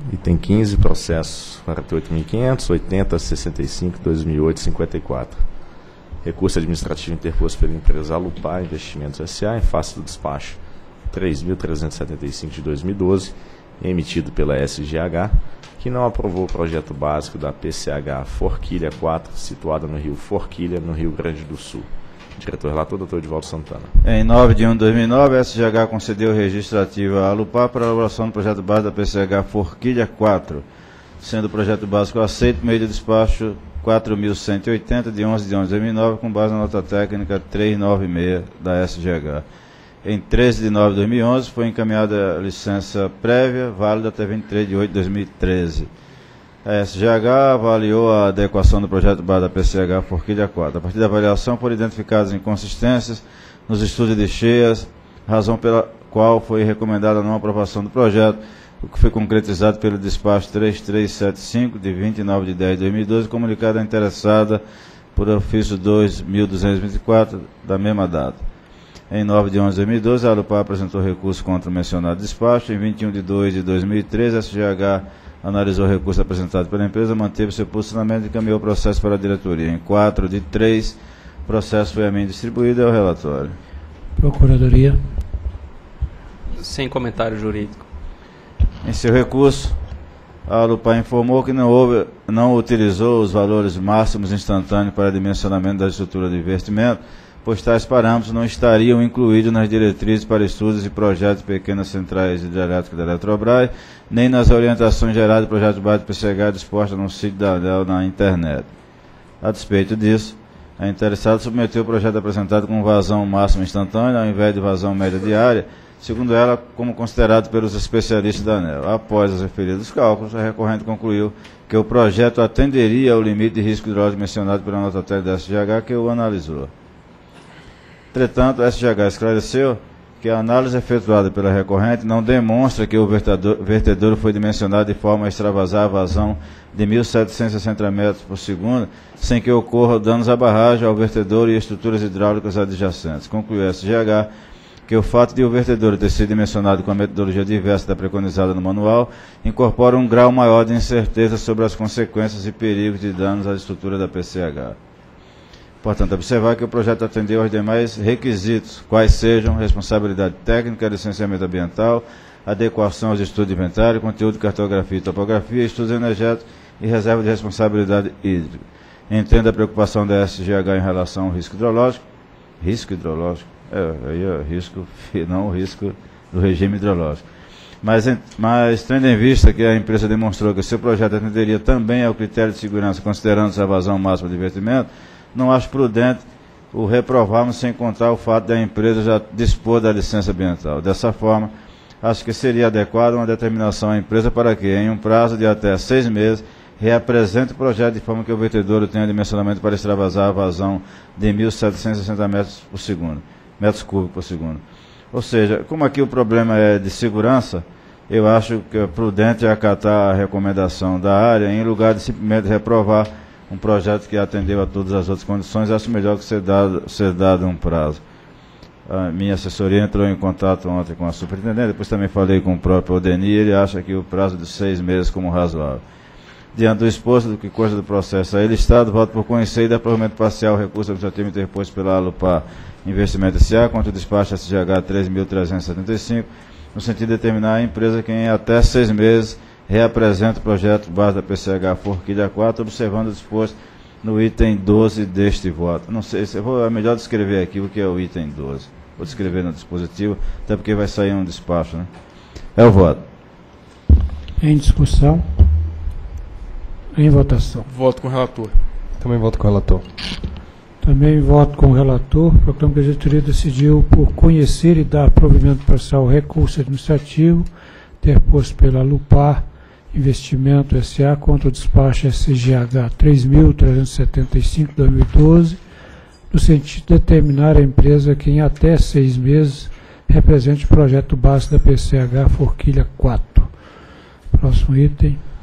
Item 15, processo 48.500, 8065, 2008, 54. Recurso administrativo interposto pela empresa Alupar Investimentos S.A. em face do despacho 3.375 de 2012, emitido pela SGH, que não aprovou o projeto básico da PCH Forquilha 4, situada no rio Forquilha, no Rio Grande do Sul. Diretor relator, Dr. Edivaldo Santana. Em 9 de 1 de 2009, a SGH concedeu o registrativo à Alupar para a elaboração do projeto básico da PCH Forquilha 4, sendo o projeto básico aceito por meio do despacho 4.180 de 11 de 2009, com base na nota técnica 396 da SGH. Em 13 de 9 de 2011, foi encaminhada a licença prévia, válida até 23 de 8 de 2013. A SGH avaliou a adequação do projeto base da PCH Forquilha 4. A partir da avaliação, foram identificadas inconsistências nos estudos de cheias, razão pela qual foi recomendada a não aprovação do projeto, o que foi concretizado pelo despacho 3375, de 29 de 10 de 2012, comunicado à interessada por ofício 2.224, da mesma data. Em 9 de 11 de 2012, a Alupar apresentou recurso contra o mencionado despacho. Em 21 de 2 de 2013, a SGH analisou o recurso apresentado pela empresa, manteve seu posicionamento e encaminhou o processo para a diretoria. Em 4 de 3, o processo foi a mim distribuído ao relatório. Procuradoria. Sem comentário jurídico. Em seu recurso, a Alupar informou que não utilizou os valores máximos instantâneos para dimensionamento da estrutura de investimento, pois tais parâmetros não estariam incluídos nas diretrizes para estudos e projetos de pequenas centrais hidrelétricas da Eletrobras, nem nas orientações gerais do projeto básico PCH dispostas no sítio da ANEEL na internet. A despeito disso, a interessada submeteu o projeto apresentado com vazão máxima instantânea, ao invés de vazão média diária, segundo ela, como considerado pelos especialistas da ANEEL. Após os referidos cálculos, a recorrente concluiu que o projeto atenderia ao limite de risco hidrológico mencionado pela nota técnica da SGH, que o analisou. Entretanto, a SGH esclareceu que a análise efetuada pela recorrente não demonstra que o vertedouro foi dimensionado de forma a extravasar a vazão de 1.760 metros por segundo, sem que ocorra danos à barragem, ao vertedouro e estruturas hidráulicas adjacentes. Concluiu a SGH que o fato de o vertedouro ter sido dimensionado com a metodologia diversa da preconizada no manual incorpora um grau maior de incerteza sobre as consequências e perigos de danos à estrutura da PCH. Portanto, observar que o projeto atendeu aos demais requisitos, quais sejam responsabilidade técnica, licenciamento ambiental, adequação aos estudos de inventário, conteúdo de cartografia e topografia, estudos energéticos e reserva de responsabilidade hídrica. Entenda a preocupação da SGH em relação ao risco hidrológico, não o risco do regime hidrológico. Mas tendo em vista que a empresa demonstrou que seu projeto atenderia também ao critério de segurança, considerando a vazão máxima de investimento, não acho prudente o reprovarmos sem contar o fato da empresa já dispor da licença ambiental. Dessa forma, acho que seria adequada uma determinação à empresa para que, em um prazo de até 6 meses, reapresente o projeto de forma que o vertedouro tenha dimensionamento para extravasar a vazão de 1.760 metros cúbicos por segundo. Ou seja, como aqui o problema é de segurança, eu acho que é prudente acatar a recomendação da área, em lugar de simplesmente reprovar um projeto que atendeu a todas as outras condições. Acho melhor que ser dado um prazo. A minha assessoria entrou em contato ontem com a superintendente, depois também falei com o próprio Odenir, ele acha que o prazo de 6 meses como razoável. Diante do exposto do que consta do processo aí listado, voto por conhecer e dar provimento parcial o recurso administrativo interposto pela Alupar Investimento S.A. contra o despacho SGH 3.375, no sentido de determinar a empresa que em até 6 meses reapresenta o projeto base da PCH Forquilha 4, observando o disposto no item 12 deste voto. Não sei se é melhor descrever aqui o que é o item 12. Vou descrever no dispositivo, até porque vai sair um despacho, né? É o voto. Em discussão. Em votação. Voto com o relator. Também voto com o relator. Também voto com o relator. Proclamo que a diretoria decidiu por conhecer e dar provimento parcial ao recurso administrativo interposto pela Alupar Investimento S.A. contra o despacho SGH 3.375/2012, no sentido de determinar a empresa que em até 6 meses represente o projeto básico da PCH Forquilha 4. Próximo item.